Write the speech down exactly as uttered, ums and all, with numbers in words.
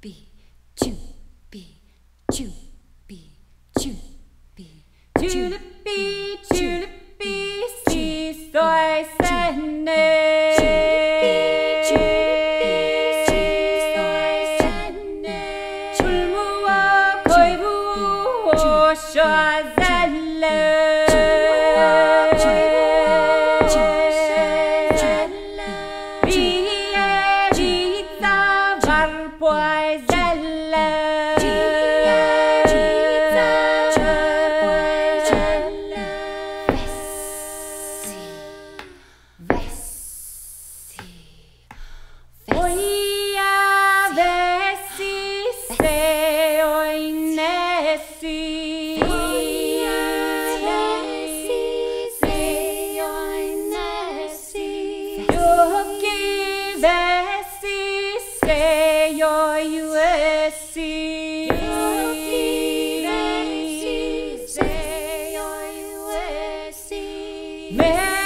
B, two, B, two, B, two, B, two, B, two, B, C, sol, senne. 출무와 거이부 샤잘레. Man.